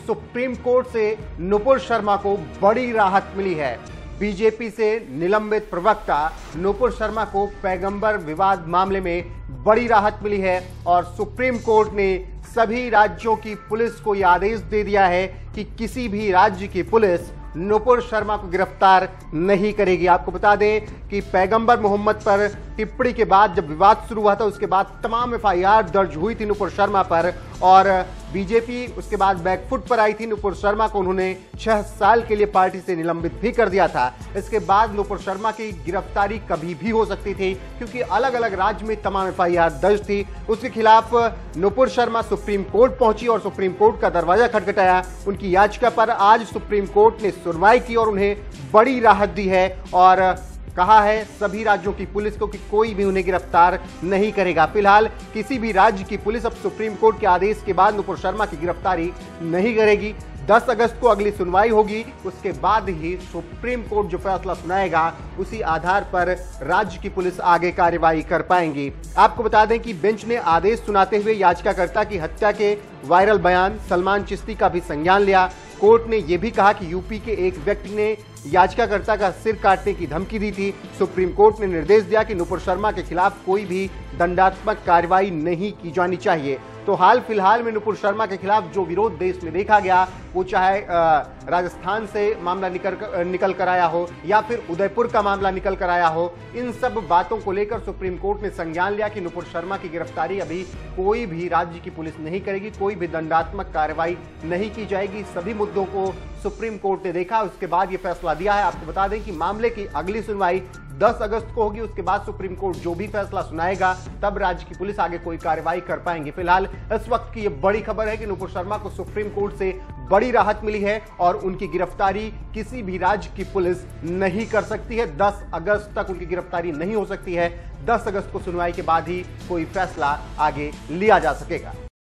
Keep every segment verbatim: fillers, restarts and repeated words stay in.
Supreme court से नुपुर शर्मा को बड़ी राहत मिली है। बीजेपी से निलंबित प्रवक्ता नुपुर शर्मा को पैगंबर विवाद मामले में बड़ी राहत मिली है और सुप्रीम कोर्ट ने सभी राज्यों की पुलिस को यह आदेश दे दिया है कि किसी भी राज्य की पुलिस नुपुर शर्मा को गिरफ्तार नहीं करेगी। आपको बता दें कि पैगंबर मोहम्मद पर टिप्पणी के बाद जब विवाद शुरू हुआ था उसके बाद तमाम एफ आई आर दर्ज हुई थी नुपुर शर्मा पर और बीजेपी उसके बाद बैकफुट पर आई थी। नुपुर शर्मा को उन्होंने छह साल के लिए पार्टी से निलंबित भी कर दिया था। इसके बाद नुपुर शर्मा की गिरफ्तारी कभी भी हो सकती थी क्योंकि अलग अलग राज्य में तमाम एफ आई आर दर्ज थी। उसके खिलाफ नुपुर शर्मा सुप्रीम कोर्ट पहुंची और सुप्रीम कोर्ट का दरवाजा खटखटाया। उनकी याचिका पर आज सुप्रीम कोर्ट ने सुनवाई की और उन्हें बड़ी राहत दी है और कहा है सभी राज्यों की पुलिस को कि कोई भी उन्हें गिरफ्तार नहीं करेगा। फिलहाल किसी भी राज्य की पुलिस अब सुप्रीम कोर्ट के आदेश के बाद नुपुर शर्मा की गिरफ्तारी नहीं करेगी। दस अगस्त को अगली सुनवाई होगी, उसके बाद ही सुप्रीम कोर्ट जो फैसला सुनाएगा उसी आधार पर राज्य की पुलिस आगे कार्रवाई कर पाएंगी। आपको बता दें कि बेंच ने आदेश सुनाते हुए याचिकाकर्ता की हत्या के वायरल बयान सलमान चिश्ती का भी संज्ञान लिया। कोर्ट ने यह भी कहा कि यूपी के एक व्यक्ति ने याचिकाकर्ता का सिर काटने की धमकी दी थी। सुप्रीम कोर्ट ने निर्देश दिया कि नुपुर शर्मा के खिलाफ कोई भी दंडात्मक कार्रवाई नहीं की जानी चाहिए। तो हाल फिलहाल में नुपुर शर्मा के खिलाफ जो विरोध देश में देखा गया वो चाहे राजस्थान से मामला निकल निकल कर आया हो या फिर उदयपुर का मामला निकल कर आया हो, इन सब बातों को लेकर सुप्रीम कोर्ट ने संज्ञान लिया कि नुपुर शर्मा की गिरफ्तारी अभी कोई भी राज्य की पुलिस नहीं करेगी, कोई भी दंडात्मक कार्रवाई नहीं की जाएगी। सभी मुद्दों को सुप्रीम कोर्ट ने देखा, उसके बाद ये फैसला दिया है। आपको बता दें कि मामले की अगली सुनवाई दस अगस्त को होगी। उसके बाद सुप्रीम कोर्ट जो भी फैसला सुनाएगा तब राज्य की पुलिस आगे कोई कार्रवाई कर पाएंगे। फिलहाल इस वक्त की यह बड़ी खबर है कि नुपुर शर्मा को सुप्रीम कोर्ट से बड़ी राहत मिली है और उनकी गिरफ्तारी किसी भी राज्य की पुलिस नहीं कर सकती है। दस अगस्त तक उनकी गिरफ्तारी नहीं हो सकती है। दस अगस्त को सुनवाई के बाद ही कोई फैसला आगे लिया जा सकेगा।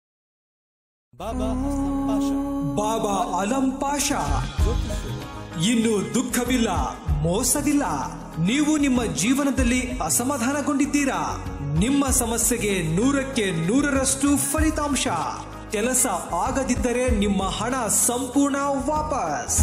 बाबा बाबा आलम पाशा ಇನ್ನು ದುಃಖವಿಲ್ಲ, ಮೋಸವಿಲ್ಲ. ನೀವು ನಿಮ್ಮ ಜೀವನದಲ್ಲಿ ಅಸಮಾಧಾನಗೊಂಡಿದ್ದೀರಾ? ನಿಮ್ಮ ಸಮಸ್ಯೆಗೆ ನೂರಕ್ಕೆ ನೂರರಷ್ಟು ಫಲಿತಾಂಶ. ಕೆಲಸ ಆಗದಿದ್ದರೆ ನಿಮ್ಮ ಹಣ ಸಂಪೂರ್ಣ ವಾಪಸ್.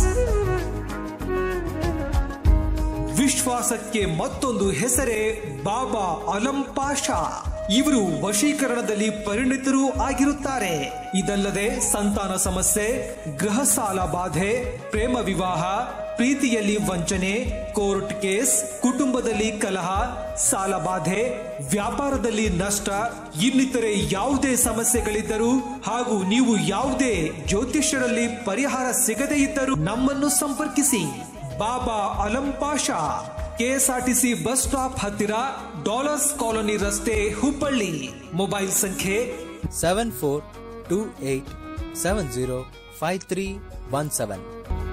ವಿಶ್ವಾಸಕ್ಕೆ ಮತ್ತೊಂದು ಹೆಸರೇ ಬಾಬಾ ಆಲಂ ಪಾಷಾ. ಇವರು ವಶೀಕರಣದಲ್ಲಿ ಪರಿಣಿತರು ಆಗಿರುತ್ತಾರೆ. ಇದಲ್ಲದೆ ಸಂತಾನ ಸಮಸ್ಯೆ, ಗೃಹ ಸಾಲ ಬಾಧೆ, ಪ್ರೇಮ ವಿವಾಹ, ಪ್ರೀತಿಯಲ್ಲಿ ವಂಚನೆ, ಕೋರ್ಟ್ ಕೇಸ್, ಕುಟುಂಬದಲ್ಲಿ ಕಲಹ, ಸಾಲ ಬಾಧೆ, ವ್ಯಾಪಾರದಲ್ಲಿ ನಷ್ಟ, ಇನ್ನಿತರೆ ಯಾವುದೇ ಸಮಸ್ಯೆಗಳಿದ್ದರೂ ಹಾಗೂ ನೀವು ಯಾವುದೇ ಜ್ಯೋತಿಷ್ಯರಲ್ಲಿ ಪರಿಹಾರ ಸಿಗದೇ ಇದ್ದರೂ ನಮ್ಮನ್ನು ಸಂಪರ್ಕಿಸಿ. Baba Alam Pasha, KSRTC bus stop ಹತ್ತಿರ, ಡಾಲರ್ಸ್ ಕಾಲೋನಿ ರಸ್ತೆ, ಹುಬ್ಬಳ್ಳಿ. ಮೊಬೈಲ್ ಸಂಖ್ಯೆ seven four two eight seven zero five three one seven.